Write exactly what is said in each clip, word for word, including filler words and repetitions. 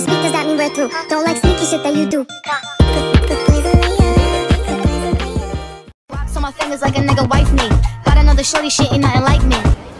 speak, does that mean we're through? Don't like sneaky shit that you do. Rocks on my fingers like a nigga wife me. Got another shorty, shit ain't nothing like me.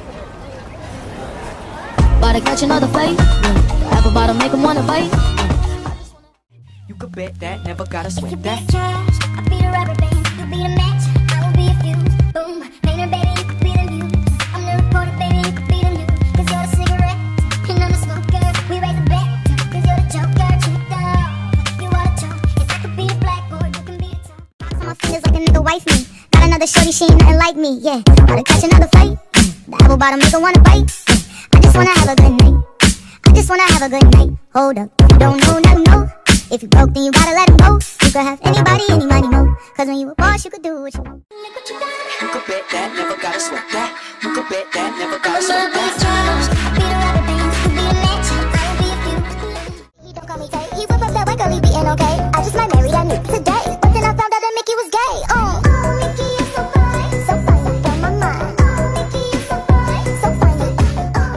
About to catch another fight. Yeah. Apple bottom make him wanna bite. Yeah. You could bet that, never gotta sweat If that. you be trash, I'll be the rubber band. You be the match, I will be a fuse. Boom, painter baby, you could be the muse. I'm the reporter baby, you could be the news. Cause you're the cigarette, and I'm the smoker. We raise the bet, cause you're the joker. Truth dog, you are the choke. If I could be a blackboard, you can be the top. Rocks on my fingers like a nigga wife me. Got another shorty, she ain't nothing like me, yeah. About to catch another fight. The apple bottom make her wanna bite. I just wanna have a good night. I just wanna have a good night. Hold up, if you don't know, now you know. If you broke, then you gotta let him go. You could have anybody, any money, no. Cause when you a boss, you could do what you want. Look what you got. You could bet that, never gotta sweat that. You could bet that, never gotta sweat I'll be that. trash, I'll be the rubber band. You be the match, I will be a few. He don't call me Tay. He whip up that white girl, he beatin' okay. I just might marry that new today. But then I found out that Mickey was gay. Uh. Oh, Mickey, you're so fine. So fine, you're on my mind. Oh, Mickey, you're so fine. So fine, you're oh, oh.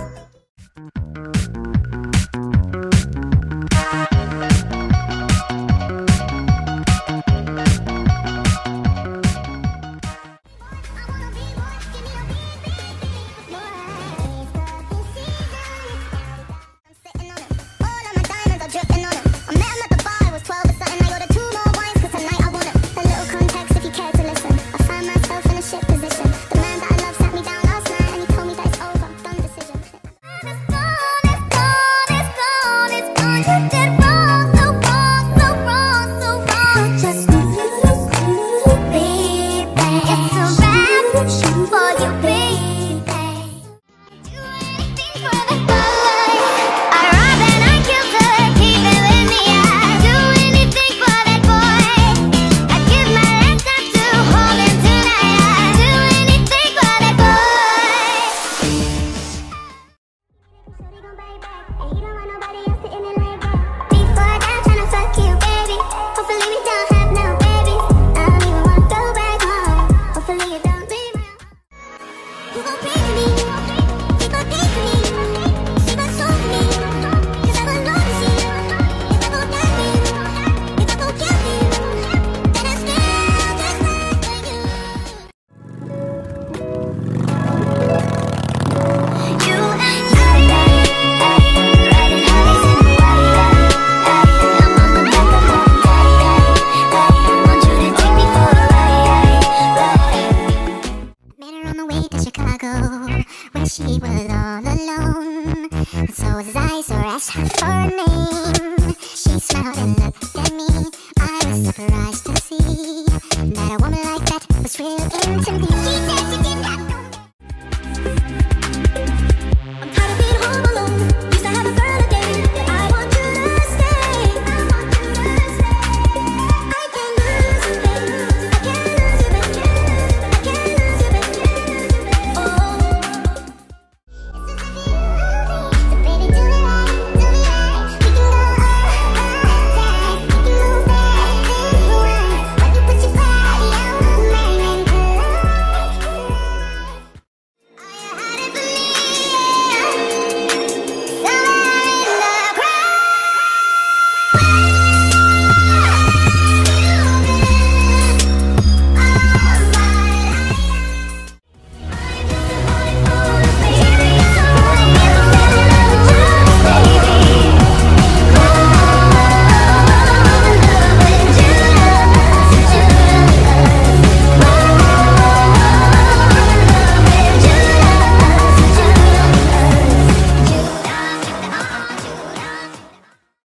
She was all alone, so his eyes were asked her for a name. She smiled and looked at me. I was surprised